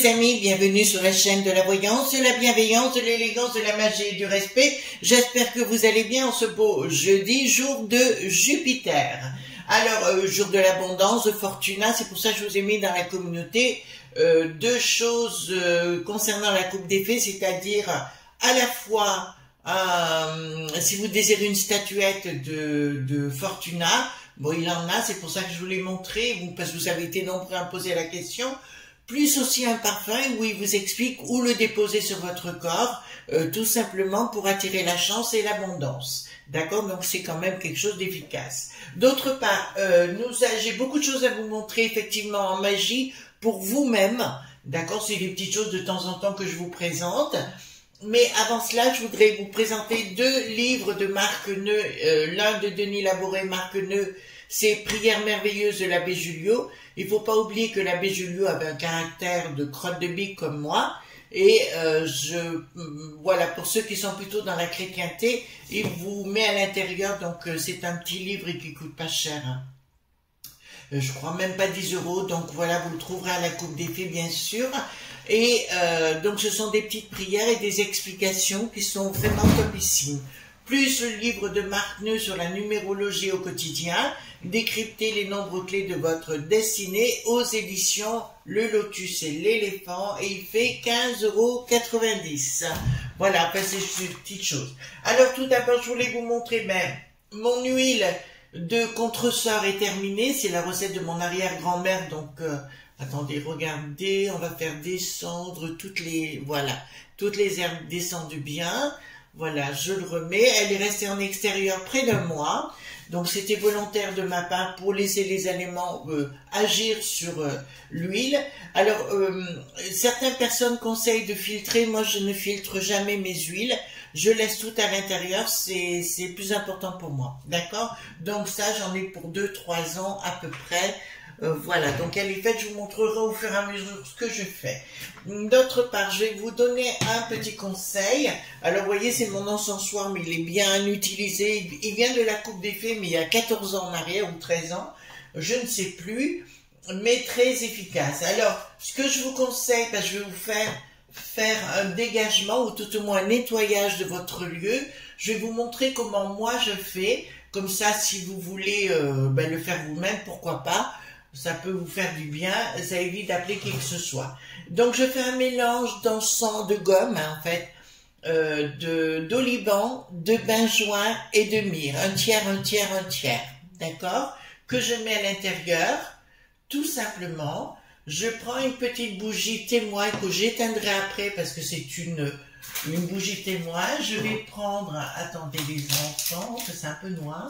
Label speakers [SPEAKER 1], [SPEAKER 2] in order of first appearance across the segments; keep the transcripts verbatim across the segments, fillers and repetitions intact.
[SPEAKER 1] amis, bienvenue sur la chaîne de la voyance, de la bienveillance, de l'élégance, de la magie et du respect. J'espère que vous allez bien en ce beau jeudi, jour de Jupiter. Alors, euh, jour de l'abondance, de Fortuna, c'est pour ça que je vous ai mis dans la communauté euh, deux choses euh, concernant la coupe des fées, c'est-à-dire à la fois, euh, si vous désirez une statuette de, de Fortuna, bon, il en a, c'est pour ça que je vous l'ai montré, vous, parce que vous avez été nombreux à me poser la question, plus aussi un parfum où il vous explique où le déposer sur votre corps, euh, tout simplement pour attirer la chance et l'abondance. D'accord? Donc c'est quand même quelque chose d'efficace. D'autre part, euh, nous, j'ai beaucoup de choses à vous montrer effectivement en magie pour vous-même. D'accord? C'est des petites choses de temps en temps que je vous présente. Mais avant cela, je voudrais vous présenter deux livres de Marc Neu. Euh, L'un de Denis Laboré, Marc Neu, c'est Prières merveilleuses de l'abbé Julio. Il faut pas oublier que l'abbé Julio avait un caractère de crotte de bique comme moi. Et euh, je voilà, pour ceux qui sont plutôt dans la chrétienté, il vous met à l'intérieur, donc euh, c'est un petit livre et qui coûte pas cher. Hein. Euh, je crois même pas dix euros, donc voilà, vous le trouverez à la coupe des fées bien sûr. Et euh, donc ce sont des petites prières et des explications qui sont vraiment topissimes. Plus le livre de Marc Neu sur la numérologie au quotidien, décrypter les nombres clés de votre destinée aux éditions Le Lotus et l'Éléphant, et il fait quinze euros quatre-vingt-dix. Voilà, enfin c'est une petite chose. Alors tout d'abord, je voulais vous montrer, ben, mon huile de contresort est terminée, c'est la recette de mon arrière-grand-mère, donc euh, attendez, regardez, on va faire descendre toutes les, voilà, toutes les herbes descendent bien. Voilà, je le remets. Elle est restée en extérieur près d'un mois. Donc, c'était volontaire de ma part pour laisser les éléments euh, agir sur euh, l'huile. Alors, euh, certaines personnes conseillent de filtrer. Moi, je ne filtre jamais mes huiles. Je laisse tout à l'intérieur. C'est c'est plus important pour moi. D'accord? Donc, ça, j'en ai pour deux trois ans à peu près. Euh, voilà, donc elle est faite, je vous montrerai au fur et à mesure ce que je fais. D'autre part, je vais vous donner un petit conseil. Alors, vous voyez, c'est mon encensoir, mais il est bien utilisé. Il vient de la coupe des fées, mais il y a quatorze ans en arrière, ou treize ans, je ne sais plus, mais très efficace. Alors, ce que je vous conseille, parce que je vais vous faire faire un dégagement, ou tout au moins un nettoyage de votre lieu. Je vais vous montrer comment moi je fais. Comme ça, si vous voulez euh, ben, le faire vous-même, pourquoi pas. Ça peut vous faire du bien, ça évite d'appeler qui que ce soit. Donc je fais un mélange d'encens, de gomme, hein, en fait, euh, de d'oliban, de benjoin et de myrrhe. Un tiers, un tiers, un tiers. D'accord? Que je mets à l'intérieur, tout simplement. Je prends une petite bougie témoin que j'éteindrai après parce que c'est une, une bougie témoin. Je vais prendre, attendez les enfants, c'est un peu noir.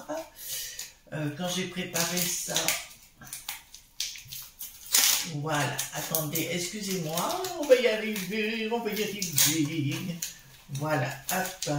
[SPEAKER 1] Euh, quand j'ai préparé ça... Voilà, attendez, excusez-moi, on va y arriver, on va y arriver. Voilà, hop.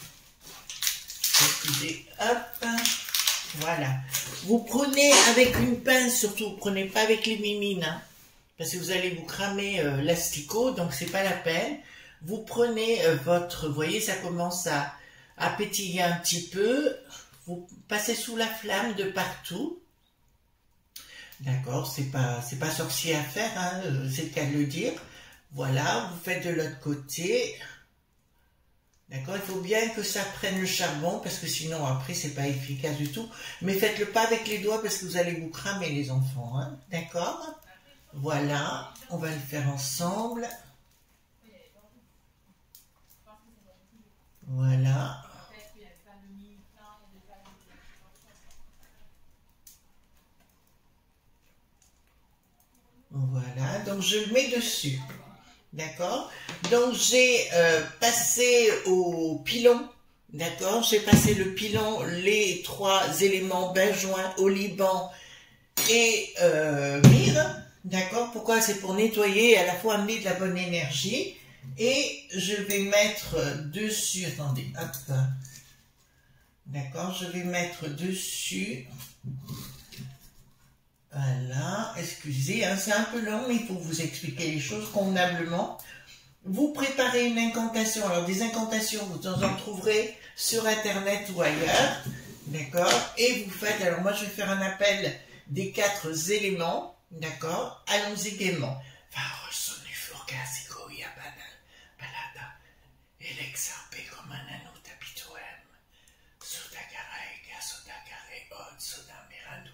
[SPEAKER 1] Excusez, hop. Voilà. Vous prenez avec une pince, surtout, vous prenez pas avec les mimines, hein, parce que vous allez vous cramer euh, l'asticot, donc c'est pas la peine. Vous prenez euh, votre, vous voyez, ça commence à, à pétiller un petit peu. Vous passez sous la flamme de partout. D'accord, c'est pas c'est pas sorcier à faire, hein, c'est le cas de le dire. Voilà, vous faites de l'autre côté. D'accord, il faut bien que ça prenne le charbon parce que sinon après c'est pas efficace du tout. Mais faites-le pas avec les doigts parce que vous allez vous cramer les enfants, hein. D'accord. Voilà, on va le faire ensemble. Voilà. Voilà, donc je le mets dessus, d'accord? Donc j'ai euh, passé au pilon, d'accord? J'ai passé le pilon, les trois éléments benjoin, oliban et euh, myrrhe, d'accord? Pourquoi? C'est pour nettoyer et à la fois amener de la bonne énergie. Et je vais mettre dessus, attendez, hop, d'accord? Je vais mettre dessus... Voilà, excusez, hein, c'est un peu long, mais il faut vous expliquer les choses convenablement. Vous préparez une incantation. Alors, des incantations, vous en trouverez sur Internet ou ailleurs. D'accord? Et vous faites, alors moi, je vais faire un appel des quatre éléments. D'accord? Allons-y gaiement. Va ressonner fort orgasico ia balada, elexarpe romanano tapitoem, sodagareca, sodagare od, sodamerano,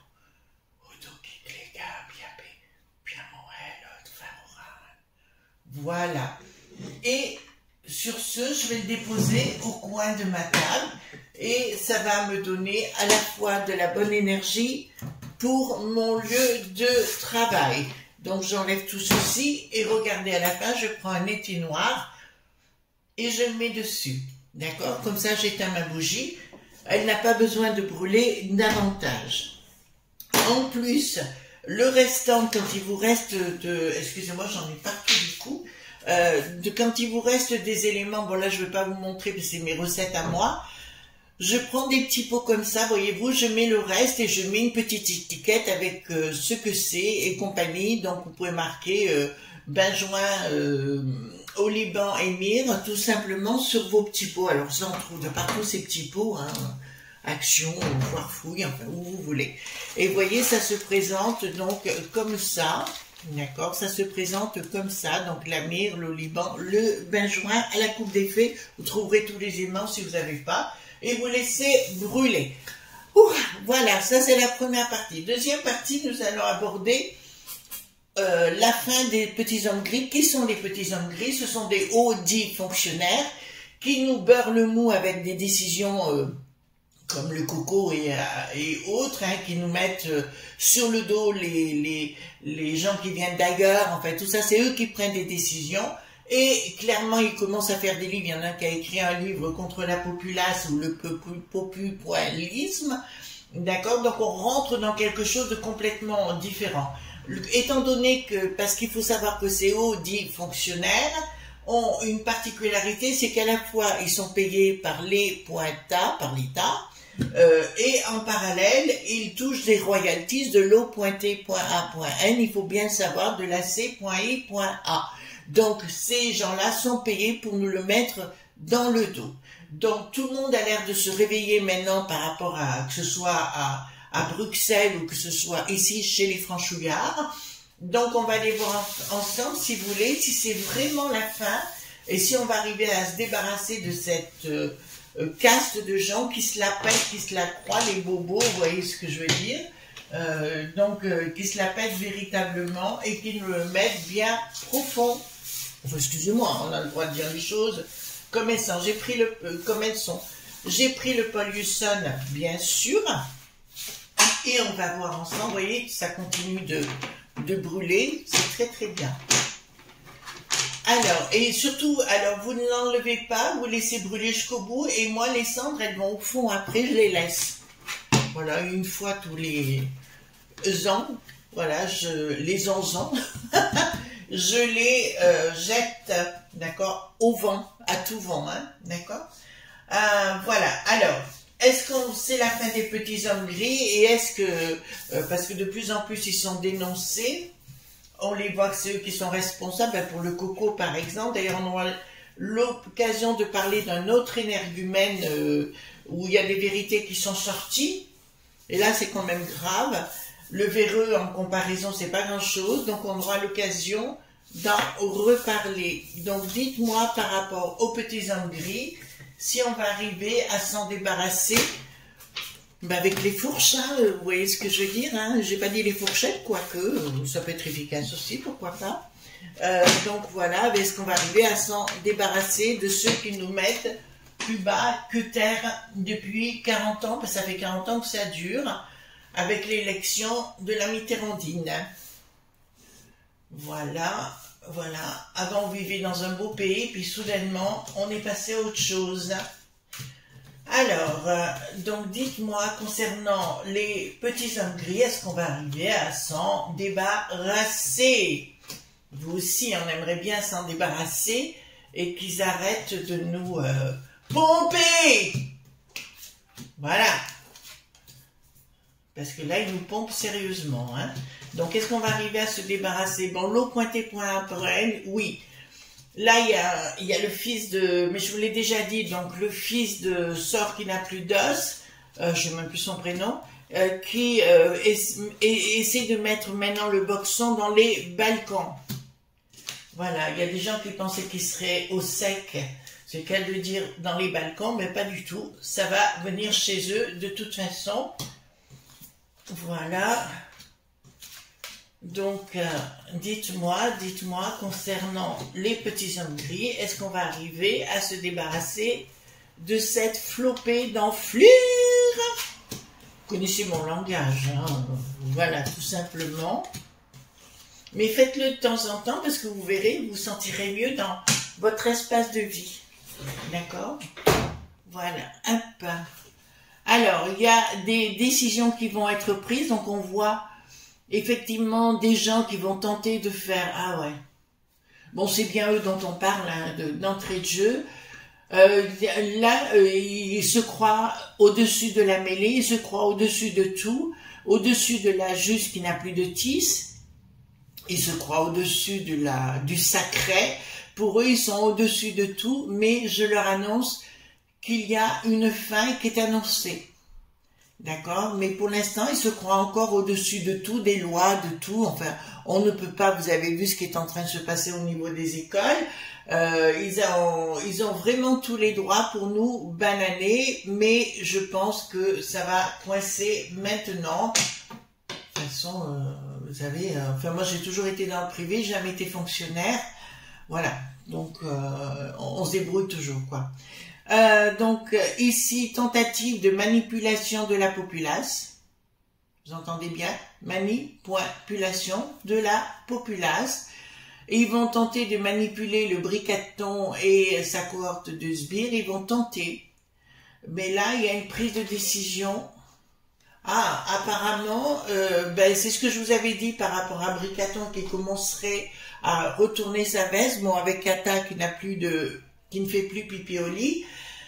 [SPEAKER 1] odokiklega, biabe, piamoel, od faroran. Voilà. Et sur ce, je vais le déposer au coin de ma table et ça va me donner à la fois de la bonne énergie pour mon lieu de travail. Donc j'enlève tout ceci et regardez à la fin, je prends un éteignoir et je le mets dessus. D'accord? Comme ça, j'éteins ma bougie. Elle n'a pas besoin de brûler davantage. En plus, le restant, quand il vous reste de... Excusez-moi, j'en ai partout du coup. Euh, de, quand il vous reste des éléments, bon là je ne vais pas vous montrer parce que c'est mes recettes à moi, je prends des petits pots comme ça, voyez-vous, je mets le reste et je mets une petite étiquette avec euh, ce que c'est et compagnie, donc vous pouvez marquer euh, Benjoin euh, au Liban et Mire, tout simplement sur vos petits pots. Alors ça on trouve de partout ces petits pots, hein, Action, Foire Fouille, enfin où vous voulez. Et vous voyez, ça se présente donc comme ça. D'accord, ça se présente comme ça, donc la myrrhe, le Liban, le benjoin à la coupe des fées. Vous trouverez tous les aimants si vous n'avez pas. Et vous laissez brûler. Ouh, voilà, ça c'est la première partie. Deuxième partie, nous allons aborder euh, la fin des petits hommes gris. Qui sont les petits hommes gris? Ce sont des hauts dits fonctionnaires qui nous beurrent le mou avec des décisions... Euh, comme le coco et, et autres, hein, qui nous mettent euh, sur le dos les, les, les gens qui viennent d'ailleurs, en fait, tout ça, c'est eux qui prennent des décisions, et clairement, ils commencent à faire des livres, il y en a un qui a écrit un livre contre la populace, ou le populisme, d'accord, donc on rentre dans quelque chose de complètement différent. Étant donné que, parce qu'il faut savoir que ces hauts dits fonctionnaires ont une particularité, c'est qu'à la fois, ils sont payés par les pointas, par l'État, Euh, et en parallèle, il touche des royalties de l'O T A N, il faut bien savoir, de la C I A. Donc, ces gens-là sont payés pour nous le mettre dans le dos. Donc, tout le monde a l'air de se réveiller maintenant par rapport à, que ce soit à, à Bruxelles ou que ce soit ici chez les franchouillards. Donc, on va aller voir ensemble, si vous voulez, si c'est vraiment la fin et si on va arriver à se débarrasser de cette... Euh, Euh, caste de gens qui se la pètent, qui se la croient, les bobos, vous voyez ce que je veux dire, euh, donc euh, qui se la pètent véritablement et qui nous le mettent bien profond. Enfin, excusez-moi, on a le droit de dire les choses comme elles sont. J'ai pris le, euh, comme elles sont. J'ai pris le Paul Husson, bien sûr, et on va voir ensemble. Vous voyez, ça continue de, de brûler, c'est très très bien. Alors, et surtout, alors vous ne l'enlevez pas, vous laissez brûler jusqu'au bout, et moi, les cendres, elles vont au fond, après, je les laisse. Voilà, une fois tous les ans, voilà, je les onze ans, je les euh, jette, d'accord, au vent, à tout vent, hein, d'accord. Euh, voilà, alors, est-ce que c'est la fin des petits hommes gris, et est-ce que, euh, parce que de plus en plus, ils sont dénoncés, on les voit que c'est eux qui sont responsables, pour le coco par exemple. D'ailleurs, on aura l'occasion de parler d'un autre énergumène euh, où il y a des vérités qui sont sorties. Et là, c'est quand même grave. Le véreux, en comparaison, c'est pas grand-chose. Donc, on aura l'occasion d'en reparler. Donc, dites-moi par rapport aux petits hommes gris, si on va arriver à s'en débarrasser. Ben avec les fourches, hein, vous voyez ce que je veux dire, hein, j'ai pas dit les fourchettes, quoique, euh, ça peut être efficace aussi, pourquoi pas. Euh, donc voilà, est-ce qu'on va arriver à s'en débarrasser de ceux qui nous mettent plus bas que terre depuis quarante ans, parce que ça fait quarante ans que ça dure, avec l'élection de la Mitterrandine. Voilà, voilà. Avant, on vivait dans un beau pays, puis soudainement, on est passé à autre chose. Alors, euh, donc dites-moi, concernant les petits hommes gris, est-ce qu'on va arriver à s'en débarrasser? Vous aussi, on aimerait bien s'en débarrasser et qu'ils arrêtent de nous euh, pomper. Voilà. Parce que là, ils nous pompent sérieusement. Hein. Donc, est-ce qu'on va arriver à se débarrasser? Bon, l'eau pointée point après, oui. Là, il y, a, il y a le fils de... Mais je vous l'ai déjà dit, donc le fils de Sort qui n'a plus d'os, euh, je ne sais même plus son prénom, euh, qui euh, essa, essaie de mettre maintenant le boxon dans les balcons. Voilà, il y a des gens qui pensaient qu'ils seraient au sec, c'est le cas de dire dans les balcons, mais pas du tout. Ça va venir chez eux de toute façon. Voilà. Donc, euh, dites-moi, dites-moi, concernant les petits hommes gris, est-ce qu'on va arriver à se débarrasser de cette flopée d'enflure? Vous connaissez mon langage, hein? Voilà, tout simplement. Mais faites-le de temps en temps parce que vous verrez, vous vous sentirez mieux dans votre espace de vie. D'accord? Voilà, hop. Alors, il y a des décisions qui vont être prises, donc on voit effectivement des gens qui vont tenter de faire, ah ouais, bon c'est bien eux dont on parle hein, d'entrée de jeu, euh, là euh, ils se croient au-dessus de la mêlée, ils se croient au-dessus de tout, au-dessus de la juste qui n'a plus de tisse, ils se croient au-dessus de la du sacré, pour eux ils sont au-dessus de tout, mais je leur annonce qu'il y a une fin qui est annoncée. D'accord? Mais pour l'instant, ils se croient encore au-dessus de tout, des lois, de tout. Enfin, on ne peut pas, vous avez vu ce qui est en train de se passer au niveau des écoles. Euh, ils, ont, ils ont vraiment tous les droits pour nous bananer, mais je pense que ça va coincer maintenant. De toute façon, euh, vous savez, euh, enfin moi j'ai toujours été dans le privé, jamais été fonctionnaire. Voilà, donc euh, on, on se débrouille toujours, quoi. Euh, donc ici, tentative de manipulation de la populace. Vous entendez bien? Manipulation de la populace. Et ils vont tenter de manipuler le bricaton et sa cohorte de sbires. Ils vont tenter. Mais là, il y a une prise de décision. Ah, apparemment, euh, ben, c'est ce que je vous avais dit par rapport à Bricaton qui commencerait à retourner sa veste. Bon, avec Kata qui n'a plus de... qui ne fait plus pipi au lit.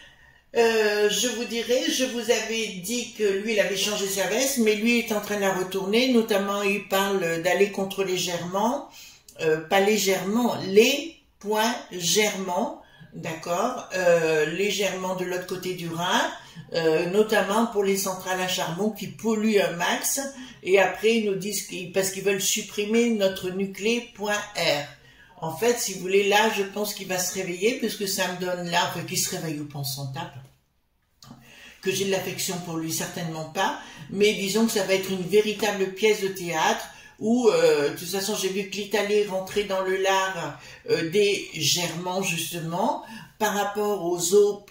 [SPEAKER 1] Euh, je vous dirais, je vous avais dit que lui, il avait changé sa veste, mais lui est en train de la retourner. Notamment, il parle d'aller contre les germans. Euh, pas légèrement, les points germans, d'accord, euh, légèrement de l'autre côté du Rhin, euh, notamment pour les centrales à charbon qui polluent un max. Et après, ils nous disent qu'ils, parce qu'ils veulent supprimer notre nuclé.r. En fait, si vous voulez, là, je pense qu'il va se réveiller, puisque ça me donne là, enfin, qu'il se réveille ou pense son tape, que j'ai de l'affection pour lui, certainement pas, mais disons que ça va être une véritable pièce de théâtre, où, euh, de toute façon, j'ai vu que l'Italie rentrer dans le lard euh, des Germans, justement, par rapport aux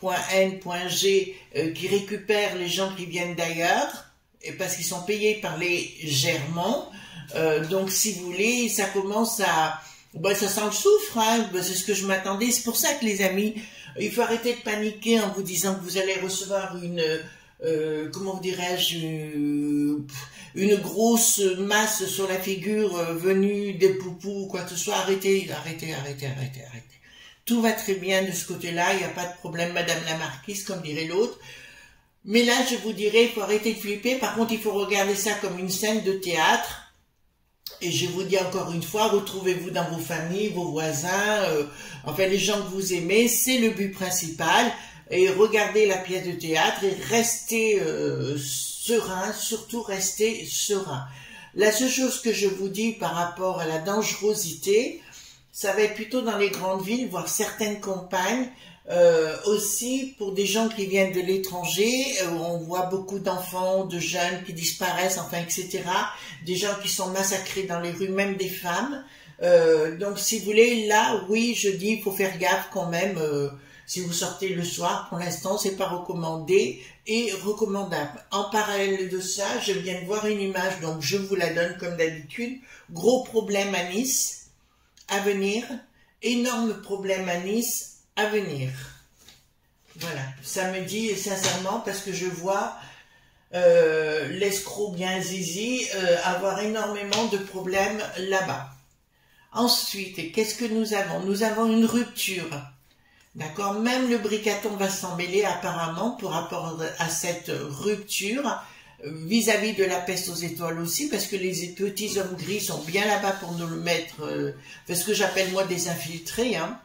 [SPEAKER 1] O.N.G euh, qui récupèrent les gens qui viennent d'ailleurs, et parce qu'ils sont payés par les Germans. Euh, donc, si vous voulez, ça commence à... Ben, ça sent le soufre, hein. Ben, c'est ce que je m'attendais. C'est pour ça que les amis, il faut arrêter de paniquer en vous disant que vous allez recevoir une, euh, comment dirais-je, une, une grosse masse sur la figure euh, venue des poupous, quoi que ce soit. Arrêtez, arrêtez, arrêtez, arrêtez, arrêtez. Tout va très bien de ce côté-là, il n'y a pas de problème, Madame la Marquise, comme dirait l'autre. Mais là, je vous dirais, il faut arrêter de flipper. Par contre, il faut regarder ça comme une scène de théâtre. Et je vous dis encore une fois, retrouvez-vous dans vos familles, vos voisins, euh, enfin les gens que vous aimez, c'est le but principal. Et regardez la pièce de théâtre et restez euh, serein, surtout restez serein. La seule chose que je vous dis par rapport à la dangerosité, ça va être plutôt dans les grandes villes, voire certaines campagnes, euh, aussi pour des gens qui viennent de l'étranger, euh, on voit beaucoup d'enfants, de jeunes qui disparaissent, enfin et cetera. Des gens qui sont massacrés dans les rues, même des femmes. Euh, donc si vous voulez, là, oui, je dis, il faut faire gaffe quand même. Euh, si vous sortez le soir, pour l'instant, c'est pas recommandé et recommandable. En parallèle de ça, je viens de voir une image, donc je vous la donne comme d'habitude. Gros problème à Nice, à venir. Énorme problème à Nice, à venir. Voilà, ça me dit sincèrement parce que je vois euh, l'escroc bien zizi euh, avoir énormément de problèmes là-bas. Ensuite, qu'est-ce que nous avons? Nous avons une rupture. D'accord? Même le bricaton va s'en mêler apparemment par rapport à cette rupture vis-à-vis -vis de la peste aux étoiles aussi, parce que les petits hommes gris sont bien là-bas pour nous le mettre, euh, ce que j'appelle moi des infiltrés, hein.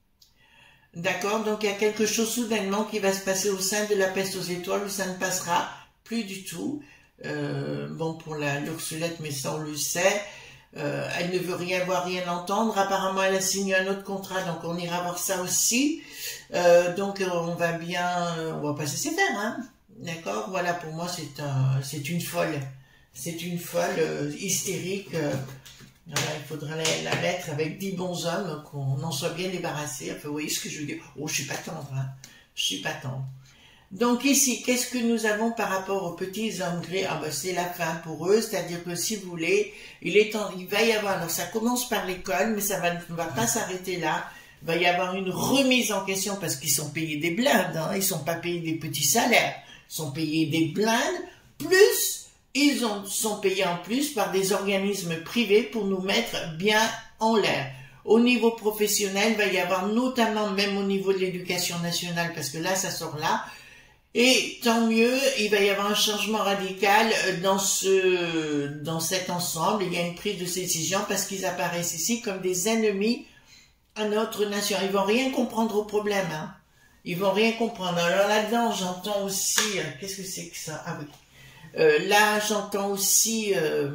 [SPEAKER 1] D'accord? Donc il y a quelque chose soudainement qui va se passer au sein de la peste aux étoiles où ça ne passera plus du tout. Euh, bon, pour la l'Ursulette, mais ça on le sait. Euh, elle ne veut rien voir, rien entendre. Apparemment, elle a signé un autre contrat, donc on ira voir ça aussi. Euh, donc, on va bien, on va pas se laisser faire, hein. D'accord? Voilà, pour moi, c'est un, c'est une folle. C'est une folle euh, hystérique. Euh, voilà, il faudra la, la mettre avec dix bons hommes, qu'on en soit bien débarrassé. Enfin, vous voyez ce que je veux dire? Oh, je suis pas tendre, hein. Je suis pas tendre. Donc ici, qu'est-ce que nous avons par rapport aux petits hommes gris? Ah ben c'est la fin pour eux, c'est-à-dire que si vous voulez, il, est en, il va y avoir, alors ça commence par l'école, mais ça va, ne va pas s'arrêter là. Il va y avoir une remise en question parce qu'ils sont payés des blindes, hein, ils ne sont pas payés des petits salaires, ils sont payés des blindes, plus ils ont, sont payés en plus par des organismes privés pour nous mettre bien en l'air. Au niveau professionnel, il va y avoir notamment, même au niveau de l'éducation nationale, parce que là, ça sort là. Et tant mieux, il va y avoir un changement radical dans ce, dans cet ensemble. Il y a une prise de décision parce qu'ils apparaissent ici comme des ennemis à notre nation. Ils vont rien comprendre au problème, hein. Ils vont rien comprendre. Alors là-dedans, j'entends aussi, euh, qu'est-ce que c'est que ça? Ah oui. Euh, là, j'entends aussi euh,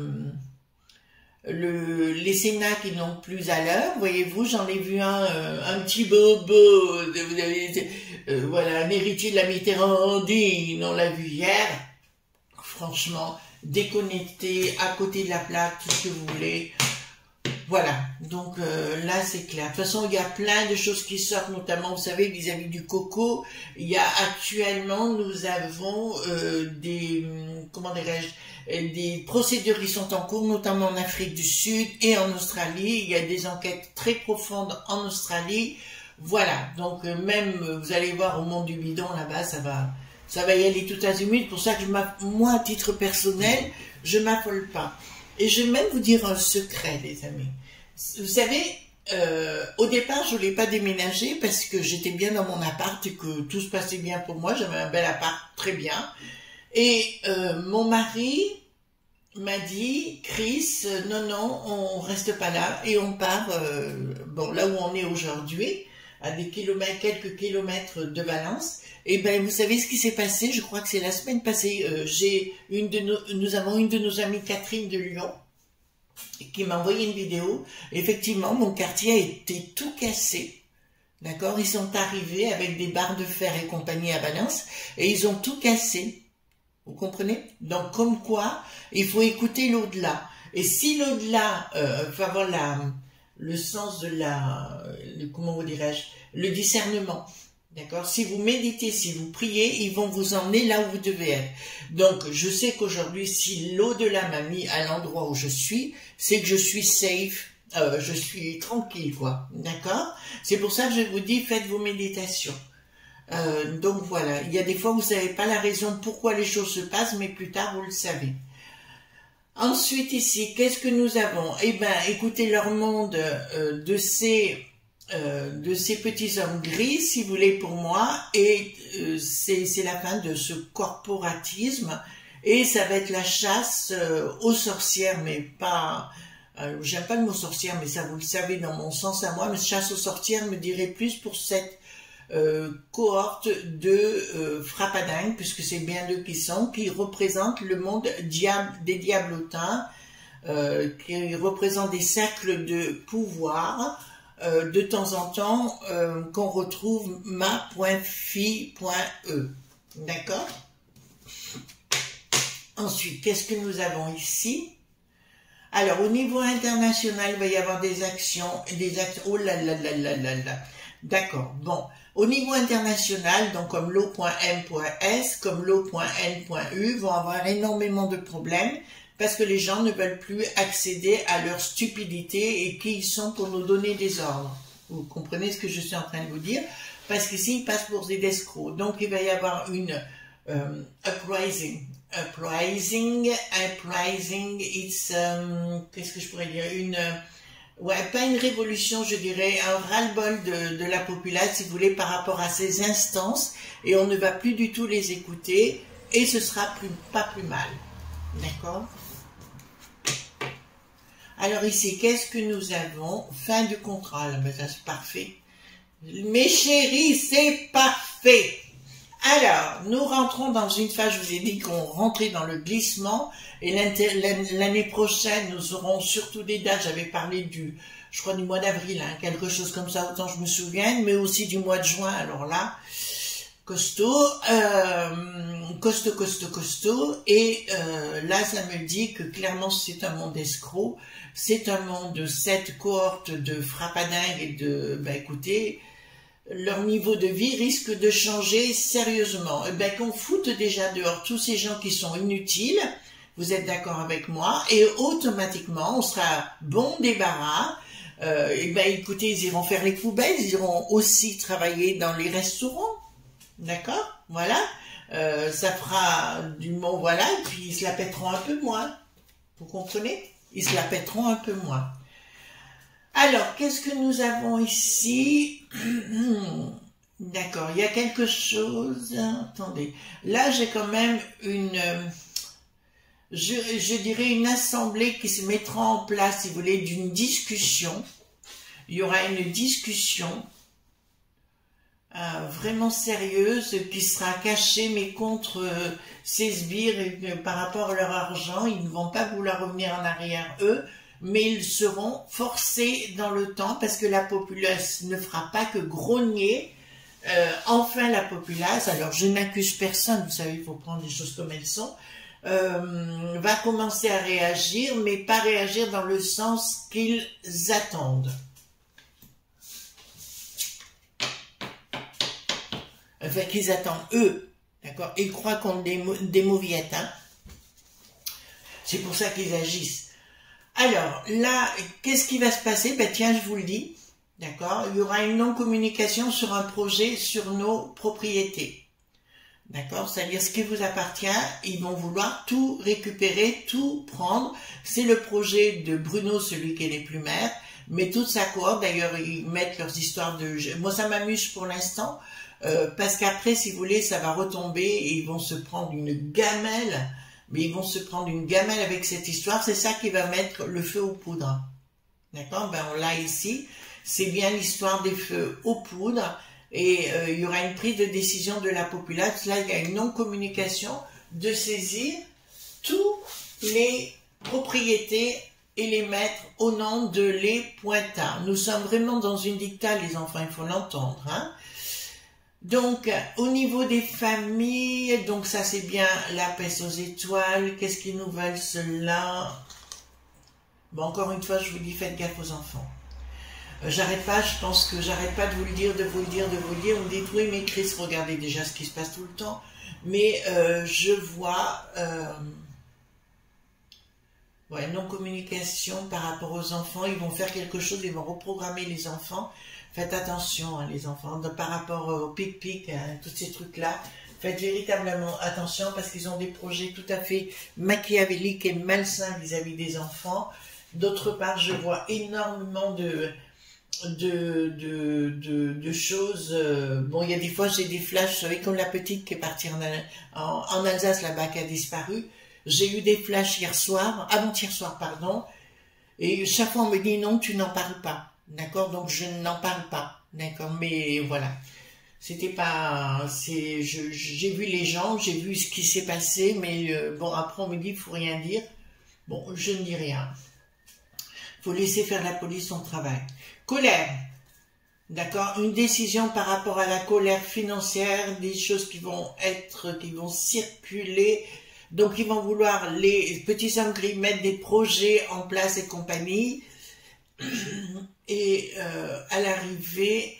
[SPEAKER 1] le, les Sénats qui n'ont plus à l'heure. Voyez-vous, j'en ai vu un, euh, un petit bobo. Vous avez, euh, voilà, un héritier de la Mitterrandine. On l'a vu hier. Franchement, déconnecté, à côté de la plaque, tout ce que vous voulez. Voilà, donc euh, là c'est clair. De toute façon, il y a plein de choses qui sortent, notamment, vous savez, vis-à-vis du coco. Il y a actuellement, nous avons euh, des, comment dirais-je, des procédures qui sont en cours, notamment en Afrique du Sud et en Australie. Il y a des enquêtes très profondes en Australie. Voilà, donc euh, même, vous allez voir au monde du bidon, là-bas, ça va, ça va y aller tout azimut. Pour ça que je moi, à titre personnel, je m'affole pas. Et je vais même vous dire un secret, les amis. Vous savez, euh, au départ, je voulais pas déménager parce que j'étais bien dans mon appart et que tout se passait bien pour moi. J'avais un bel appart, très bien. Et euh, mon mari m'a dit, Chris, euh, non, non, on reste pas là et on part, euh, bon, là où on est aujourd'hui, à des kilomètres, quelques kilomètres de Valence. Et ben, vous savez ce qui s'est passé? Je crois que c'est la semaine passée. Euh, j'ai une de nos, nous avons une de nos amies, Catherine de Lyon, qui m'a envoyé une vidéo. Effectivement, mon quartier a été tout cassé. D'accord? Ils sont arrivés avec des barres de fer et compagnie à Valence et ils ont tout cassé. Vous comprenez? Donc, comme quoi, il faut écouter l'au-delà. Et si l'au-delà, euh, faut avoir la, le sens de la, le, comment vous dirais-je, le discernement. D'accord? Si vous méditez, si vous priez, ils vont vous emmener là où vous devez être. Donc, je sais qu'aujourd'hui, si l'au-delà m'a mis à l'endroit où je suis, c'est que je suis safe, euh, je suis tranquille, quoi. D'accord? C'est pour ça que je vous dis, faites vos méditations. Euh, donc voilà, il y a des fois, vous savez pas la raison pourquoi les choses se passent, mais plus tard, vous le savez. Ensuite, ici, qu'est-ce que nous avons? Eh ben, écoutez, leur monde euh, de ces... Euh, de ces petits hommes gris, si vous voulez, pour moi, et euh, c'est la fin de ce corporatisme, et ça va être la chasse euh, aux sorcières, mais pas, euh, j'aime pas le mot sorcière, mais ça vous le savez dans mon sens à moi, mais chasse aux sorcières me dirait plus pour cette euh, cohorte de euh, frappadingues, puisque c'est bien eux qui sont, qui représentent le monde diable, des diablotins, euh, qui représentent des cercles de pouvoir, Euh, de temps en temps, euh, qu'on retrouve ma.fi.e. D'accord? Ensuite, qu'est-ce que nous avons ici? Alors, au niveau international, il va y avoir des actions, des actions, oh là là là là là là. D'accord, bon. Au niveau international, donc comme l'O.M.S, comme l'O.N.U, vont avoir énormément de problèmes, parce que les gens ne veulent plus accéder à leur stupidité et qui ils sont pour nous donner des ordres. Vous comprenez ce que je suis en train de vous dire? Parce qu'ici, ils passent pour des escrocs. Donc, il va y avoir une euh, uprising. Uprising, uprising, it's, um, qu'est-ce que je pourrais dire? Une, ouais, pas une révolution, je dirais, un ras-le-bol de, de la populace, si vous voulez, par rapport à ces instances, et on ne va plus du tout les écouter, et ce sera plus, pas plus mal. D'accord? Alors ici, qu'est-ce que nous avons? Fin du contrat, là, ben ça c'est parfait. Mes chéris, c'est parfait. Alors, nous rentrons dans une phase, je vous ai dit qu'on rentrait dans le glissement, et l'année prochaine, nous aurons surtout des dates, j'avais parlé du, je crois du mois d'avril, hein, quelque chose comme ça, autant je me souviens, mais aussi du mois de juin, alors là, costaud, euh, costaud, costaud, costaud, et euh, là, ça me dit que clairement, c'est un monde escroc, c'est un monde de cette cohorte de frappadingues et de, bah écoutez, leur niveau de vie risque de changer sérieusement. Et ben qu'on foute déjà dehors tous ces gens qui sont inutiles, vous êtes d'accord avec moi, et automatiquement, on sera bon débarras. Euh, et ben écoutez, ils iront faire les poubelles, ils iront aussi travailler dans les restaurants. D'accord, voilà, euh, ça fera du bon, voilà, et puis ils se la pèteront un peu moins, vous comprenez? Ils se la pèteront un peu moins. Alors, qu'est-ce que nous avons ici? D'accord, il y a quelque chose, attendez, là j'ai quand même une, je, je dirais une assemblée qui se mettra en place, si vous voulez, d'une discussion. Il y aura une discussion Euh, vraiment sérieuse qui sera cachée, mais contre euh, ces sbires euh, par rapport à leur argent. Ils ne vont pas vouloir revenir en arrière eux, mais ils seront forcés dans le temps parce que la populace ne fera pas que grogner. Euh, enfin la populace, alors je n'accuse personne, vous savez, il faut prendre les choses comme elles sont, euh, va commencer à réagir, mais pas réagir dans le sens qu'ils attendent. Enfin, qu'ils attendent eux, d'accord? Ils croient qu'on est des, des mauviettes, hein? C'est pour ça qu'ils agissent. Alors, là, qu'est-ce qui va se passer? Ben tiens, je vous le dis, d'accord? Il y aura une non-communication sur un projet sur nos propriétés. D'accord? C'est-à-dire ce qui vous appartient, ils vont vouloir tout récupérer, tout prendre. C'est le projet de Bruno, celui qui est les plumaires, mais toute sa cohorte, d'ailleurs, ils mettent leurs histoires de... Moi, ça m'amuse pour l'instant, Euh, parce qu'après, si vous voulez, ça va retomber et ils vont se prendre une gamelle, mais ils vont se prendre une gamelle avec cette histoire, c'est ça qui va mettre le feu aux poudres. D'accord? Ben, on l'a ici, c'est bien l'histoire des feux aux poudres, et euh, il y aura une prise de décision de la populace, là il y a une non-communication de saisir toutes les propriétés et les mettre au nom de les pointards. Nous sommes vraiment dans une dictature, les enfants, il faut l'entendre, hein? Donc, au niveau des familles, donc ça c'est bien la peste aux étoiles. Qu'est-ce qu'ils nous veulent cela? Bon, encore une fois, je vous dis, faites gaffe aux enfants. Euh, j'arrête pas, je pense que j'arrête pas de vous le dire, de vous le dire, de vous le dire. On me dit, oui, mais Chris, regardez déjà ce qui se passe tout le temps. Mais euh, je vois... Euh, ouais, non-communication par rapport aux enfants. Ils vont faire quelque chose, ils vont reprogrammer les enfants. Faites attention, hein, les enfants, de, par rapport au pic-pic, hein, tous ces trucs-là. Faites véritablement attention parce qu'ils ont des projets tout à fait machiavéliques et malsains vis-à-vis des enfants. D'autre part, je vois énormément de, de, de, de, de choses. Euh, bon, il y a des fois, j'ai des flashs, vous savez, comme la petite qui est partie en, en, en Alsace, là-bas, qui a disparu. J'ai eu des flashs hier soir, avant-hier soir, pardon, et chaque fois on me dit non, tu n'en parles pas. D'accord, donc je n'en parle pas, d'accord, mais voilà, c'était pas, c'est, j'ai vu les gens, j'ai vu ce qui s'est passé, mais euh, bon, après on me dit, il faut rien dire, bon, je ne dis rien, faut laisser faire la police son travail. Colère, d'accord, une décision par rapport à la colère financière, des choses qui vont être, qui vont circuler, donc ils vont vouloir, les petits hommes gris, mettre des projets en place et compagnie. Et euh, à l'arrivée,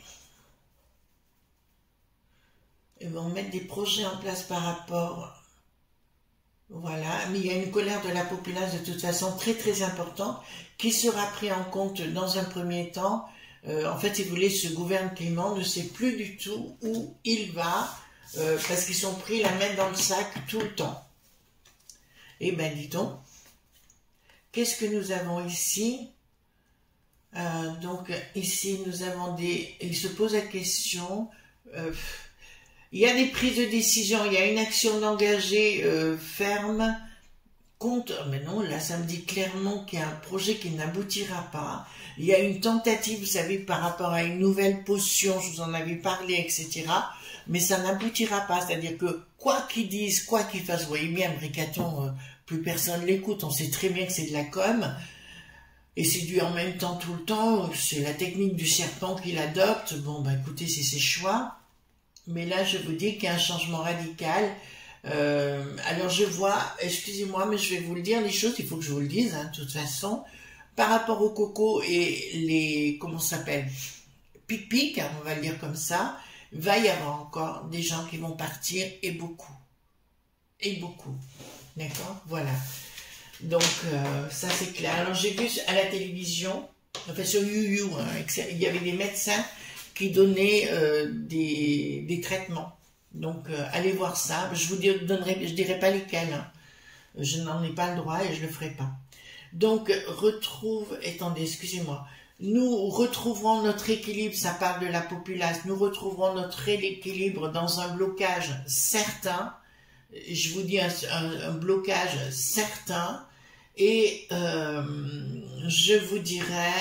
[SPEAKER 1] ils vont mettre des projets en place par rapport, voilà, mais il y a une colère de la populace de toute façon très très importante qui sera pris en compte dans un premier temps. Euh, en fait, si vous voulez, ce gouvernement Clément ne sait plus du tout où il va euh, parce qu'ils sont pris la main dans le sac tout le temps. Eh bien, dis donc, qu'est-ce que nous avons ici? Euh, donc ici nous avons des, il se pose la question, euh, il y a des prises de décision, il y a une action d'engager euh, ferme, compte, mais non, là ça me dit clairement qu'il y a un projet qui n'aboutira pas. Il y a une tentative, vous savez, par rapport à une nouvelle potion, je vous en avais parlé, et cetera. Mais ça n'aboutira pas, c'est-à-dire que quoi qu'ils disent, quoi qu'ils fassent, vous voyez bien, Bricaton, euh, plus personne l'écoute, on sait très bien que c'est de la com, et c'est du en même temps tout le temps, c'est la technique du serpent qu'il adopte. Bon, bah écoutez, c'est ses choix. Mais là, je vous dis qu'il y a un changement radical. Euh, alors je vois, excusez-moi, mais je vais vous le dire, les choses, il faut que je vous le dise, hein, de toute façon, par rapport au coco et les, comment ça s'appelle, pic-pic, hein, on va le dire comme ça, va y avoir encore des gens qui vont partir, et beaucoup, et beaucoup, d'accord, voilà. Donc euh, ça c'est clair. Alors j'ai vu à la télévision, enfin sur YouYou, hein, il y avait des médecins qui donnaient euh, des, des traitements. Donc, euh, allez voir ça. Je vous donnerai, je dirai pas lesquels. Hein. Je n'en ai pas le droit et je le ferai pas. Donc, retrouve, attendez, excusez-moi. Nous retrouverons notre équilibre, ça parle de la populace. Nous retrouverons notre équilibre dans un blocage certain. Je vous dis un, un, un blocage certain. Et euh, je vous dirais,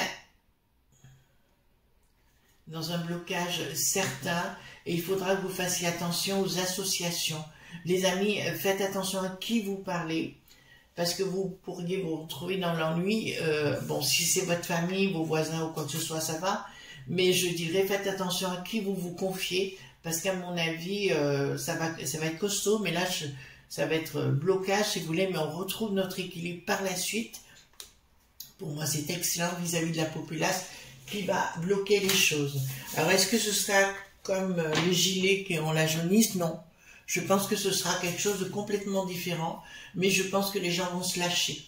[SPEAKER 1] dans un blocage certain, et il faudra que vous fassiez attention aux associations. Les amis, faites attention à qui vous parlez, parce que vous pourriez vous retrouver dans l'ennui. Euh, bon, si c'est votre famille, vos voisins ou quoi que ce soit, ça va. Mais je dirais, faites attention à qui vous vous confiez, parce qu'à mon avis, euh, ça va, ça va être costaud. Mais là, je, ça va être blocage, si vous voulez, mais on retrouve notre équilibre par la suite. Pour moi, c'est excellent vis-à-vis de la populace qui va bloquer les choses. Alors, est-ce que ce sera comme les gilets qui ont la jaunisse? Non. Je pense que ce sera quelque chose de complètement différent, mais je pense que les gens vont se lâcher.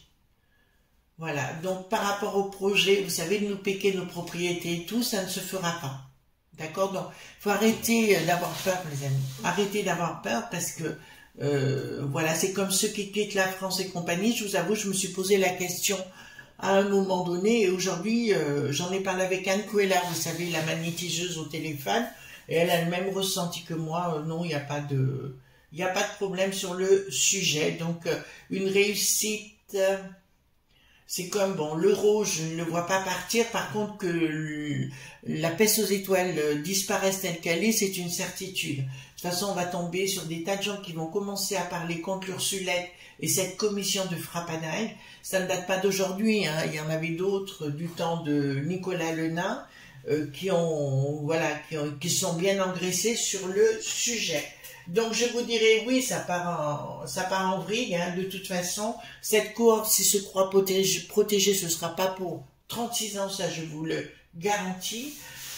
[SPEAKER 1] Voilà. Donc, par rapport au projet, vous savez, de nous piquer nos propriétés et tout, ça ne se fera pas. D'accord? Donc, il faut arrêter d'avoir peur, les amis. Arrêtez d'avoir peur parce que, euh, voilà, c'est comme ceux qui quittent la France et compagnie. Je vous avoue, je me suis posé la question à un moment donné, et aujourd'hui, euh, j'en ai parlé avec Anne Couella, vous savez, la magnétiseuse au téléphone, et elle a le même ressenti que moi. Euh, non, il n'y a pas de, il n'y a pas de problème sur le sujet. Donc, euh, une réussite, euh, c'est comme, bon, l'euro, je ne le vois pas partir. Par contre, que le, la peste aux étoiles euh, disparaisse telle qu'elle est, c'est une certitude. De toute façon, on va tomber sur des tas de gens qui vont commencer à parler contre l'Ursulette et cette commission de Frappadingue. Ça ne date pas d'aujourd'hui, hein. Il y en avait d'autres du temps de Nicolas Lenain euh, qui ont, voilà, qui, ont, qui sont bien engraissés sur le sujet. Donc je vous dirais, oui, ça part en, ça part en vrille, hein. De toute façon, cette cohorte, si se croit protégée, protégée, ce ne sera pas pour trente-six ans, ça je vous le garantis.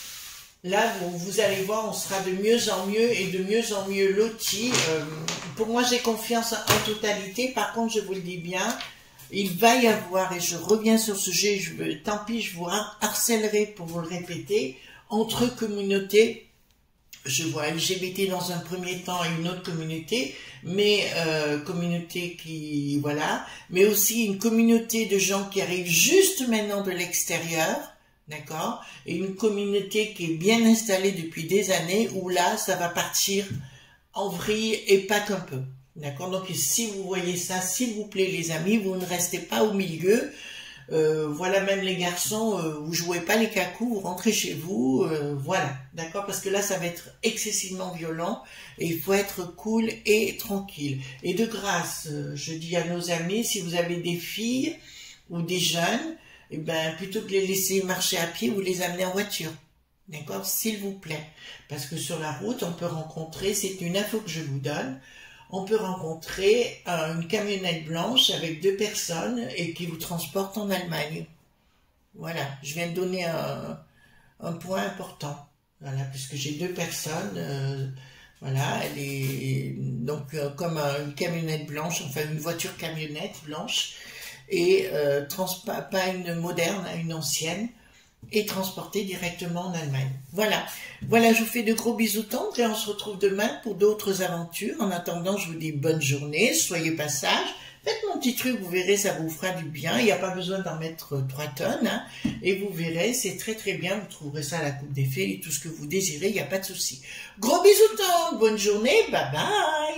[SPEAKER 1] Là, vous, vous allez voir, on sera de mieux en mieux et de mieux en mieux lotis. Euh, pour moi, j'ai confiance en totalité. Par contre, je vous le dis bien, il va y avoir, et je reviens sur ce sujet, je veux, tant pis, je vous harcèlerai pour vous le répéter, entre communautés. Je vois L G B T dans un premier temps et une autre communauté, mais euh, communauté qui, voilà, mais aussi une communauté de gens qui arrivent juste maintenant de l'extérieur, d'accord, et une communauté qui est bien installée depuis des années, où là, ça va partir en vrille et pas qu'un peu, d'accord. Donc, si vous voyez ça, s'il vous plaît, les amis, vous ne restez pas au milieu. Euh, voilà, même les garçons, euh, vous jouez pas les cacous, vous rentrez chez vous, euh, voilà, d'accord, parce que là ça va être excessivement violent et il faut être cool et tranquille. Et de grâce, euh, je dis à nos amis, si vous avez des filles ou des jeunes, eh ben plutôt que de les laisser marcher à pied, vous les amenez en voiture, d'accord, s'il vous plaît, parce que sur la route on peut rencontrer, c'est une info que je vous donne, on peut rencontrer euh, une camionnette blanche avec deux personnes et qui vous transporte en Allemagne. Voilà, je viens de donner un, un point important. Voilà, puisque j'ai deux personnes. Euh, voilà, elle est donc euh, comme euh, une camionnette blanche, enfin une voiture camionnette blanche, et euh, pas une moderne, une ancienne, et transporté directement en Allemagne. Voilà, voilà, je vous fais de gros bisous tendres et on se retrouve demain pour d'autres aventures. En attendant, je vous dis bonne journée, soyez pas sages, faites mon petit truc, vous verrez, ça vous fera du bien. Il n'y a pas besoin d'en mettre trois tonnes, hein, et vous verrez, c'est très très bien, vous trouverez ça à la Coupe des Fées, tout ce que vous désirez, il n'y a pas de souci. Gros bisous tendres, bonne journée, bye bye.